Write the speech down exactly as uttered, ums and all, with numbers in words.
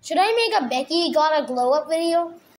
Should I make a Becky got a glow up video?